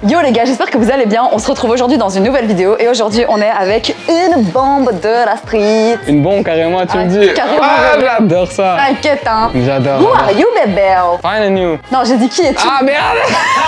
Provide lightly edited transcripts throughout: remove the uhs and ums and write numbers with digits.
Yo les gars, j'espère que vous allez bien. On se retrouve aujourd'hui dans une nouvelle vidéo et aujourd'hui on est avec une bombe de la street. Une bombe carrément, tu me dis. Carrément. Ah, j'adore ça. T'inquiète hein. J'adore. Who are you bébé? Fine and you. Non, j'ai dit qui es-tu? Ah merde.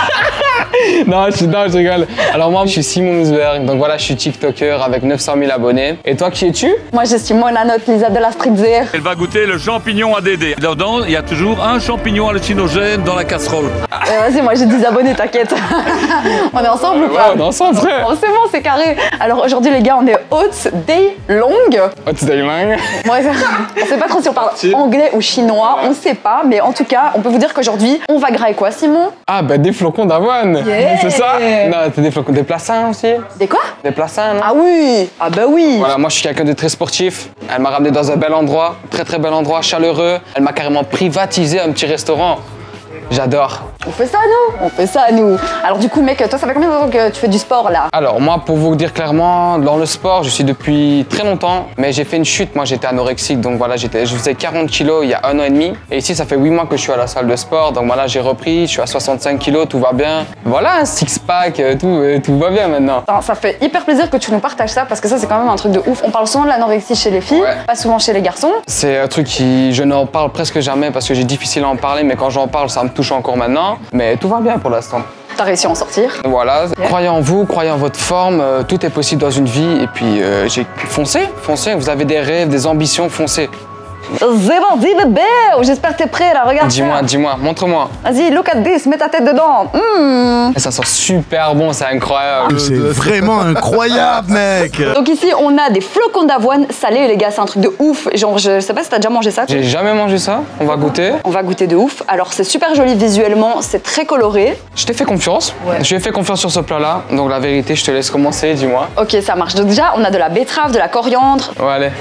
Non, je rigole. Alors moi, je suis Simon Ousberg. Donc voilà, je suis TikToker avec 900 000 abonnés. Et toi, qui es-tu? Moi je suis Mona Note, Lisa de la Street Zère. Elle va goûter le champignon à Dédé. Dedans, il y a toujours un champignon hallucinogène dans la casserole. Vas-y, moi j'ai 10 abonnés, t'inquiète. On est ensemble ou pas? Ouais, on est ensemble, frère. Oh, c'est bon, c'est carré. Alors aujourd'hui les gars, on est Haute Day Long. Haute Day Long. Ouais, on sait pas trop si on parle anglais ou chinois, on sait pas, mais en tout cas, on peut vous dire qu'aujourd'hui, on va grailler quoi, Simon? Ah bah des flocons d'avoine. Yeah. C'est ça? Non, t'as des flocons, des placins aussi. Des quoi? Des placins, non? Ah oui. Ah bah oui. Voilà, moi je suis quelqu'un de très sportif. Elle m'a ramené dans un bel endroit, très bel endroit, chaleureux. Elle m'a carrément privatisé un petit restaurant. J'adore. On fait ça nous, on fait ça nous. Alors du coup mec, toi ça fait combien de temps que tu fais du sport là? Alors moi, pour vous dire clairement, dans le sport, je suis depuis très longtemps, mais j'ai fait une chute. Moi j'étais anorexique, donc voilà, je faisais 40 kilos il y a 1 an et demi. Et ici ça fait 8 mois que je suis à la salle de sport, donc voilà, j'ai repris, je suis à 65 kilos, tout va bien. Voilà, six-pack, tout va bien maintenant. Ça fait hyper plaisir que tu nous partages ça parce que ça c'est quand même un truc de ouf. On parle souvent de l'anorexie chez les filles, ouais, pas souvent chez les garçons. C'est un truc qui, je n'en parle presque jamais parce que j'ai difficile à en parler, mais quand j'en parle, ça me touche encore maintenant. Mais tout va bien pour l'instant. T'as réussi à en sortir. Voilà, croyez en vous, croyez en votre forme, tout est possible dans une vie et puis foncez, vous avez des rêves, des ambitions, foncez. C'est bon, dis bébé, j'espère que t'es prêt là, regarde ça. Dis-moi, montre-moi. Vas-y, look at this, mets ta tête dedans. Ça sent super bon, c'est incroyable. C'est vraiment incroyable, mec. Donc ici, on a des flocons d'avoine salés, les gars, c'est un truc de ouf. Genre, je sais pas si t'as déjà mangé ça. J'ai jamais mangé ça, on va goûter. On va goûter de ouf. Alors, c'est super joli visuellement, c'est très coloré. Je t'ai fait confiance, je lui ai fait confiance sur ce plat-là. Donc la vérité, je te laisse commencer, dis-moi. Ok, ça marche. Donc déjà, on a de la betterave, de la coriandre. Ouais, allez.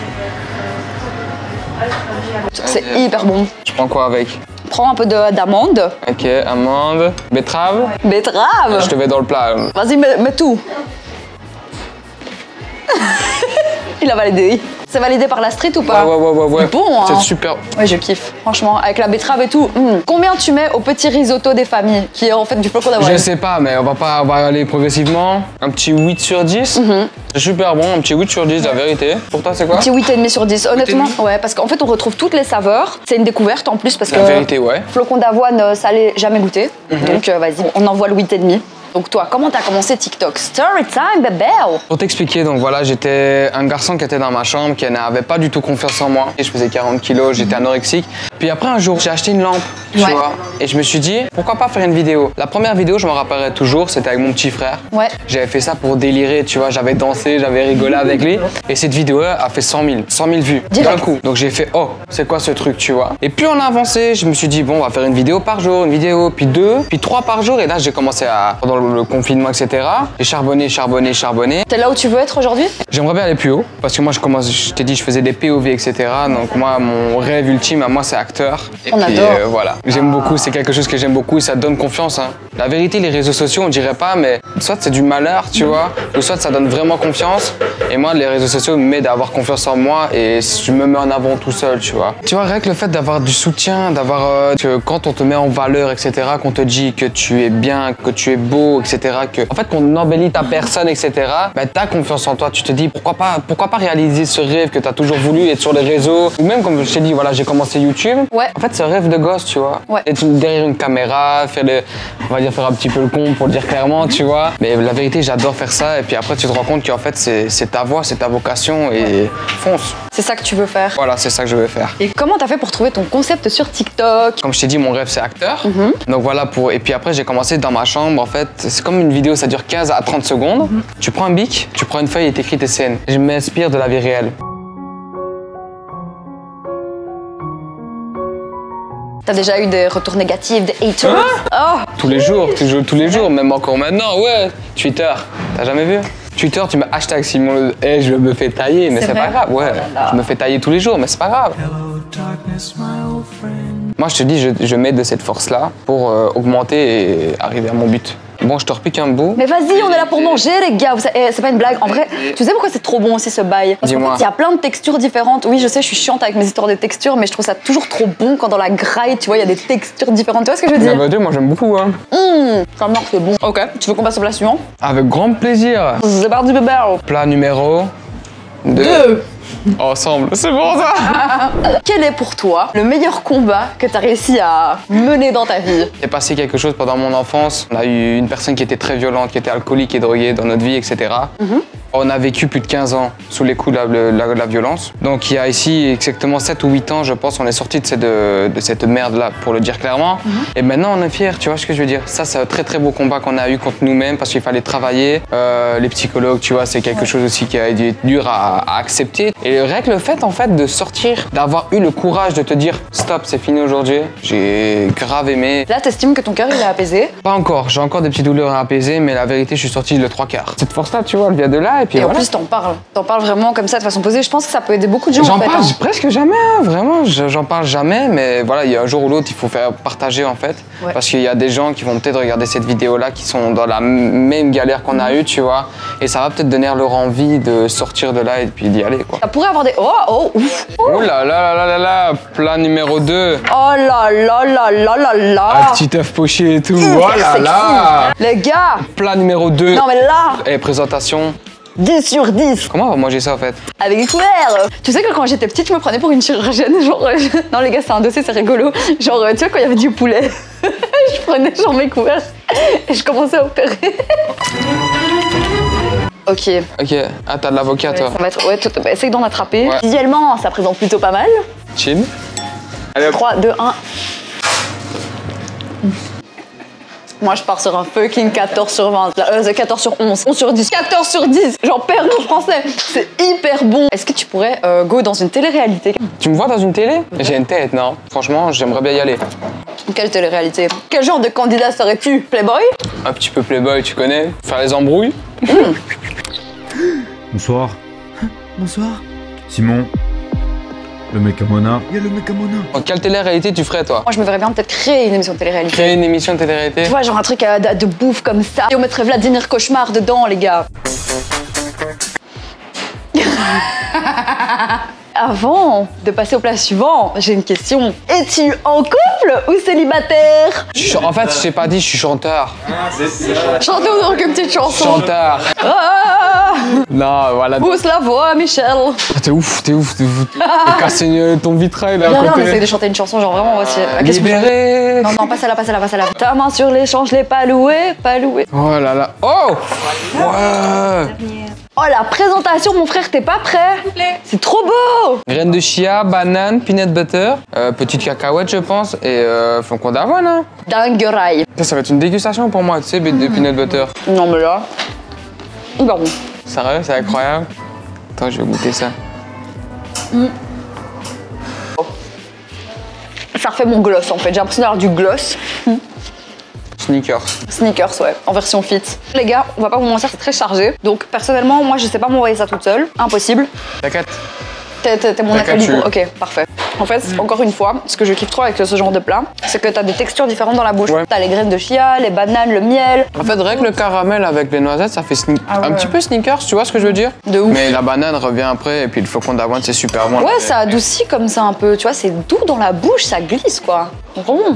C'est hyper bon. Je prends quoi avec? Prends un peu d'amande. Ok, amande, betterave. Betterave. Je te mets dans le plat. Vas-y, mets tout. Il a validé. C'est validé par la street ou pas? Ouais. Bon, hein. C'est super. Ouais, je kiffe. Franchement, avec la betterave et tout. Combien tu mets au petit risotto des familles, qui est en fait du flocon d'avoine? Je sais pas, mais on va aller progressivement. Un petit 8 sur 10. C'est super bon, un petit 8 sur 10, la vérité. Pour toi, c'est quoi? Un petit 8,5 sur 10, honnêtement. Ouais, parce qu'en fait, on retrouve toutes les saveurs. C'est une découverte en plus, parce que. La vérité, ouais. Flocon d'avoine salé, jamais goûté. Donc, vas-y, on envoie le 8,5. Donc toi, comment t'as commencé TikTok? Story time, bébé! Pour t'expliquer, donc voilà, j'étais un garçon qui était dans ma chambre, qui n'avait pas du tout confiance en moi. Et je faisais 40 kilos, j'étais anorexique. Puis après, un jour, j'ai acheté une lampe, tu vois. Et je me suis dit, pourquoi pas faire une vidéo? La première vidéo, je me rappellerai toujours, c'était avec mon petit frère. Ouais. J'avais fait ça pour délirer, tu vois, j'avais dansé, j'avais rigolé avec lui. Et cette vidéo a fait 100 000 vues d'un coup. Donc j'ai fait, oh, c'est quoi ce truc, tu vois? Et plus on a avancé, je me suis dit, bon, on va faire une vidéo par jour, une vidéo, puis 2, puis 3 par jour. Et là, j'ai commencé à, pendant le confinement, etc. J'ai charbonné. T'es là où tu veux être aujourd'hui? J'aimerais bien aller plus haut, parce que moi, je t'ai dit, je faisais des POV, etc. Donc moi, mon rêve ultime à moi, c'est acteur. Et on puis, adore. Voilà, j'aime beaucoup, c'est quelque chose que j'aime beaucoup et ça donne confiance. Hein. La vérité, les réseaux sociaux, on dirait pas, mais soit c'est du malheur, tu vois, ou soit ça donne vraiment confiance. Et moi, les réseaux sociaux m'aident à avoir confiance en moi et je me mets en avant tout seul, tu vois. Tu vois, rien que le fait d'avoir du soutien, d'avoir que quand on te met en valeur, etc., qu'on te dit que tu es bien, que tu es beau, etc., en fait, qu'on embellit ta personne, etc., bah, t'as confiance en toi. Tu te dis, pourquoi pas réaliser ce rêve que t'as toujours voulu, être sur les réseaux, ou même comme je t'ai dit, voilà, j'ai commencé YouTube. Ouais. En fait, c'est un rêve de gosse, tu vois. Ouais. Être derrière une caméra, on va dire faire un petit peu le con pour le dire clairement, tu vois. Mais la vérité, j'adore faire ça. Et puis après, tu te rends compte qu'en fait, c'est ta voix, c'est ta vocation et fonce. C'est ça que tu veux faire? Voilà, c'est ça que je veux faire. Et comment t'as fait pour trouver ton concept sur TikTok? Comme je t'ai dit, mon rêve, c'est acteur. Donc voilà, et puis après, j'ai commencé dans ma chambre, en fait. C'est comme une vidéo, ça dure 15 à 30 secondes. Tu prends un bic, tu prends une feuille et t'écris tes scènes. Je m'inspire de la vie réelle. T'as déjà eu des retours négatifs, des haters? Tous les jours, même encore maintenant, ouais. Twitter, t'as jamais vu? Twitter, tu me hashtag Simon, je me fais tailler, mais c'est pas grave, ouais. Je me fais tailler tous les jours, mais c'est pas grave. Hello, darkness, my old friend. Moi, je te dis, je m'aide de cette force-là pour augmenter et arriver à mon but. Bon, je te repique un bout. Mais vas-y, on est là pour manger, les gars. C'est pas une blague. En vrai, tu sais pourquoi c'est trop bon aussi ce bail? Parce qu'en Dis-moi. fait, il y a plein de textures différentes. Oui, je sais, je suis chiante avec mes histoires de textures, mais je trouve ça toujours trop bon quand dans la graille, tu vois, il y a des textures différentes. Tu vois ce que je veux dire? Bah, deux, moi, j'aime beaucoup. Hein. Ça marche, c'est bon. Ok, tu veux qu'on passe au plat suivant? Avec grand plaisir. C'est parti, bébé. Plat numéro 2. Ensemble, c'est bon ça. Quel est pour toi le meilleur combat que tu as réussi à mener dans ta vie? Il s'est passé quelque chose pendant mon enfance. On a eu une personne qui était très violente, qui était alcoolique et droguée dans notre vie, etc. On a vécu plus de 15 ans sous les coups de la violence. Donc il y a ici exactement 7 ou 8 ans, je pense, on est sorti de cette merde-là, pour le dire clairement. Et maintenant on est fiers, tu vois ce que je veux dire. Ça, c'est un très très beau combat qu'on a eu contre nous-mêmes parce qu'il fallait travailler. Les psychologues, tu vois, c'est quelque chose aussi qui a été dur à accepter. Et rien que le fait, en fait, de sortir, d'avoir eu le courage de te dire « Stop, c'est fini aujourd'hui », j'ai grave aimé. Là, t'estimes que ton cœur, il est apaisé? Pas encore, j'ai encore des petites douleurs à apaiser, mais la vérité, je suis sorti le 3/4. Cette force-là, tu vois, elle vient de là, et puis Et voilà. en plus, t'en parles. T'en parles vraiment comme ça, de façon posée. Je pense que ça peut aider beaucoup de gens, J'en en fait. parle presque jamais, hein, vraiment, j'en parle jamais, mais voilà, il y a un jour ou l'autre, il faut faire partager en fait, Ouais. parce qu'il y a des gens qui vont peut-être regarder cette vidéo-là, qui sont dans la même galère qu'on a eue, tu vois, et ça va peut-être donner leur envie de sortir de là et puis d'y aller, quoi. Ça pourrait avoir des... Oh, ouf. Oh là là là là là, plat numéro 2, Oh là là là là là là. un petit œuf poché et tout, Hyper oh là sexy. là. Les gars, Plat numéro 2, non mais là, et présentation. 10 sur 10. Comment on va manger ça en fait? Avec des couverts. Tu sais que quand j'étais petite, je me prenais pour une chirurgienne. Genre, non les gars, c'est un dossier, c'est rigolo. Genre, tu vois, quand il y avait du poulet, je prenais genre mes couverts et je commençais à opérer. Ok. Ok, ah t'as de l'avocat toi. Ça va être... Ouais, essaye d'en attraper. Ouais. Visuellement, ça présente plutôt pas mal. Chill. Allez hop. 3, 2, 1. Moi, je pars sur un fucking 14 sur 20. C'est 14 sur 11. 11 sur 10. 14 sur 10. J'en perds mon français. C'est hyper bon. Est-ce que tu pourrais go dans une télé-réalité? Tu me vois dans une télé? J'ai une tête, non? Franchement, j'aimerais bien y aller. Quelle télé-réalité? Quel genre de candidat serais-tu? Playboy? Un petit peu playboy, tu connais? Faire les embrouilles? Bonsoir, Bonsoir. Simon. Le mec à Mona. Il y a le mec à Mona. En quelle télé-réalité tu ferais, toi? Moi, je me verrais bien peut-être créer une émission de télé-réalité. Créer une émission de télé-réalité? Tu vois, genre un truc de bouffe comme ça. Et on mettrait Vladimir Cauchemar dedans, les gars. Avant de passer au plat suivant, j'ai une question. Es-tu en couple ou célibataire? En fait, je t'ai pas dit, je suis chanteur. Chantons donc une petite chanson. Chanteur. Ah, Non, voilà. pousse la voix, Michel. Ah, t'es ouf. T'as cassé ton vitrail là à Non, côté. mais essaye de chanter une chanson, genre vraiment, voici. Qu'est-ce que je- Libéré. Non, pas celle-là, pas celle-là, pas celle-là. Ta main sur l'échange, je l'ai pas loué, pas loué. Oh là là. Oh ouais. Oh, la présentation, mon frère, t'es pas prêt? C'est trop beau. Graines de chia, banane, peanut butter, petite cacahuète je pense, et flocon d'avoine. Hein. Dinguerai. Ça va être une dégustation pour moi, tu sais, de peanut butter. Non, mais là. Hyper bon. Sérieux, c'est incroyable. Attends, je vais goûter ça. Ça refait mon gloss en fait. J'ai l'impression d'avoir du gloss. Sneakers. Sneakers, ouais, en version fit. Les gars, on va pas vous mentir, c'est très chargé. Donc, personnellement, moi, je sais pas m'envoyer ça toute seule. Impossible. T'inquiète. T'es mon D'accord, acolyte. tu- Ok, parfait. En fait, encore une fois, ce que je kiffe trop avec ce genre de plat, c'est que t'as des textures différentes dans la bouche. Ouais. T'as les graines de chia, les bananes, le miel. En fait, rien que le caramel avec les noisettes, ça fait un petit peu sneakers, tu vois ce que je veux dire? De ouf. Mais la banane revient après, et puis le flocon d'avoine, c'est super bon. Ouais, ça adoucit comme ça un peu. Tu vois, c'est doux dans la bouche, ça glisse quoi. Vraiment.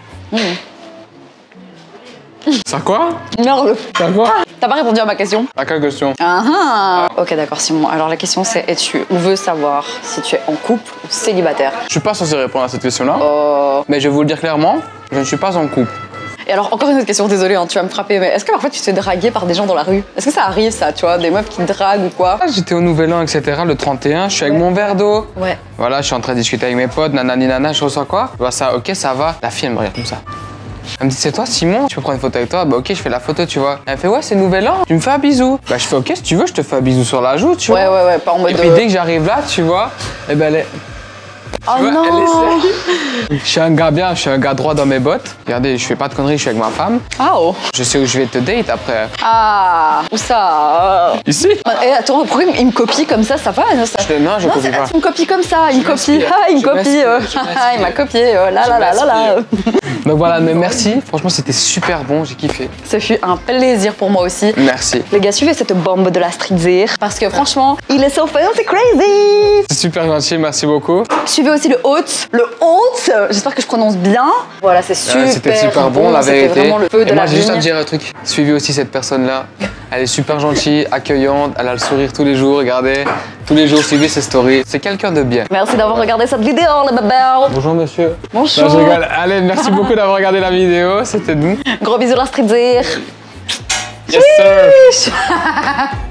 Ça quoi? Merde. Ça quoi? T'as pas répondu à ma question? À quelle question? Ah ah. Ok, d'accord, Simon. Alors la question c'est on veut savoir si tu es en couple ou célibataire. Je suis pas censé répondre à cette question-là. Oh. Mais je vais vous le dire clairement, je ne suis pas en couple. Et alors, encore une autre question, désolée, hein, tu vas me frapper, mais est-ce que parfois tu te fais draguer par des gens dans la rue? Est-ce que ça arrive, ça, tu vois, des meufs qui te draguent ou quoi? J'étais au Nouvel An, etc. le 31, je suis avec mon verre d'eau. Ouais. Voilà, je suis en train de discuter avec mes potes, nanani nana, je reçois quoi? Je vois ça, ok, ça va. La fille, elle me regarde comme ça. Elle me dit, c'est toi, Simon? Tu peux prendre une photo avec toi? Bah, ok, je fais la photo, tu vois. Elle me fait, ouais, c'est Nouvel An, tu me fais un bisou. Bah, je fais, ok, si tu veux, je te fais un bisou sur la joue, tu vois. Ouais, pas en mode. Et puis dès que j'arrive là, tu vois, et ben elle est. Oh Tu vois, non. elle essaie. Je suis un gars bien, je suis un gars droit dans mes bottes. Regardez, je fais pas de conneries, je suis avec ma femme. Ah oh. Je sais où je vais te date après. Ah. Où ça? Ici? Eh attends, pourquoi il me copie comme ça? Ça va? Non, ça... Non, je copie pas. Il me copie comme ça, il me copie. m'inspire, Ah, il me je copie. m'inspire, je m'inspire. Il m'a copié. Là là là là là. Donc voilà, mais merci. Franchement, c'était super bon, j'ai kiffé. Ce fut un plaisir pour moi aussi. Merci. Les gars, suivez cette bombe de la Street Zir parce que franchement, il est so fun, c'est crazy. C'est super gentil, merci beaucoup. Suivez aussi le Hôte. Le Hôte, j'espère que je prononce bien. Voilà, c'est super, C'était super bon, la C'était vérité. vraiment le feu de Et moi, la j'ai juste à vigne. te dire un truc. Suivez aussi cette personne-là. Elle est super gentille, accueillante, elle a le sourire tous les jours, regardez. Tous les jours, suivez ses stories. C'est quelqu'un de bien. Merci d'avoir regardé cette vidéo, les bébés. Bonjour monsieur. Bonjour. Non, je rigole. Allez, merci beaucoup d'avoir regardé la vidéo, c'était nous. Gros bisous, la Street Zir. Yes sir.